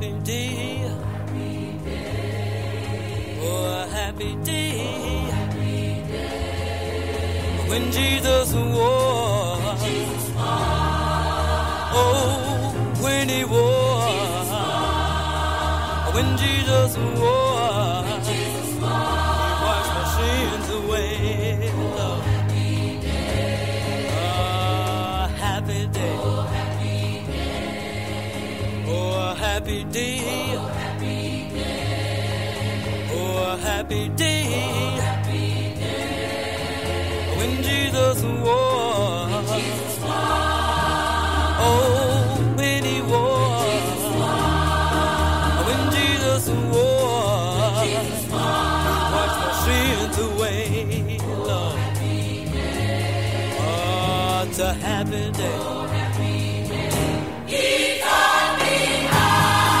happy day. Oh, a happy day. When Jesus was. Oh, when he was. When Jesus was. He washed my sins away. Lord. Happy day. Oh, happy day. Oh, happy day. Oh, happy day. Oh, happy day. When Jesus was. Oh, when he was. When Jesus was. He washed my sins away, Lord. Oh, it's a happy day. He taught me how.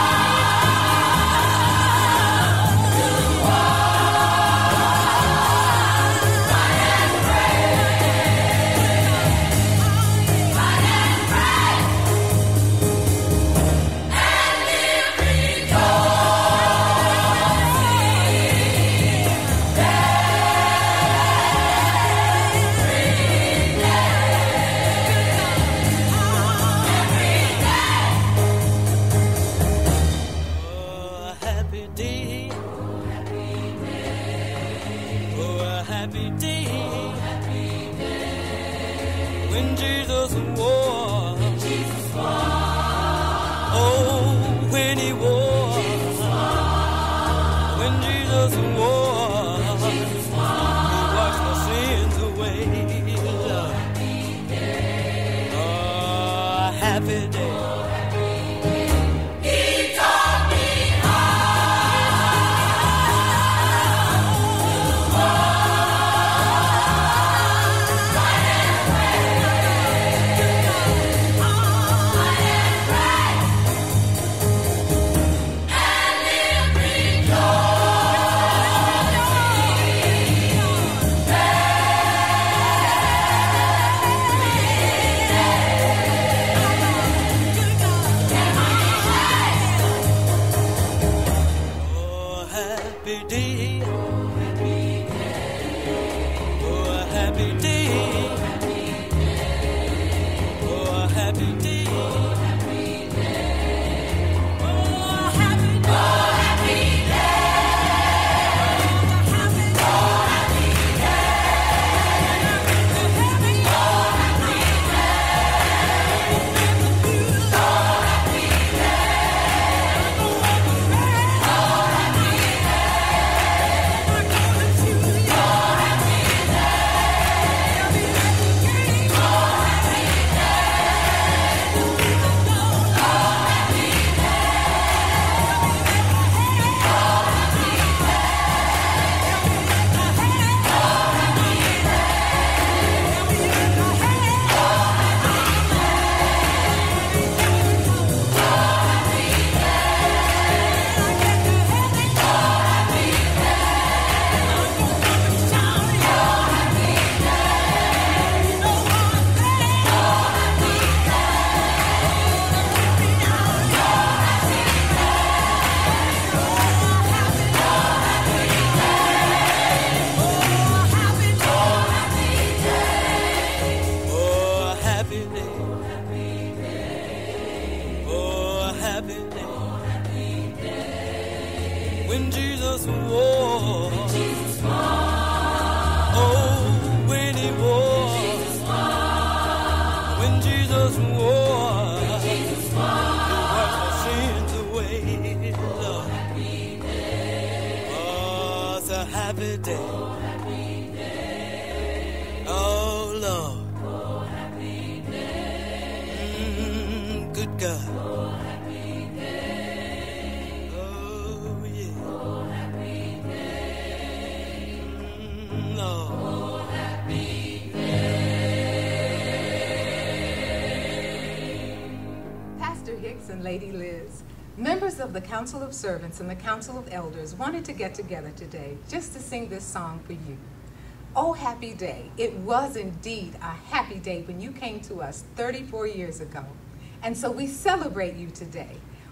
Hicks and Lady Liz, members of the Council of Servants and the Council of Elders wanted to get together today just to sing this song for you. Oh, happy day. It was indeed a happy day when you came to us 34 years ago. And so we celebrate you today.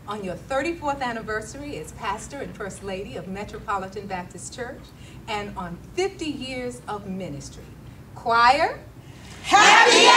on your 34th anniversary as pastor and first lady of Metropolitan Baptist Church, and on 50 years of ministry. Choir, Happy